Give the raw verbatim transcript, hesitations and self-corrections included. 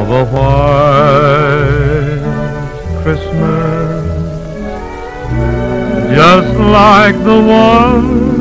of a white Christmas, just like the one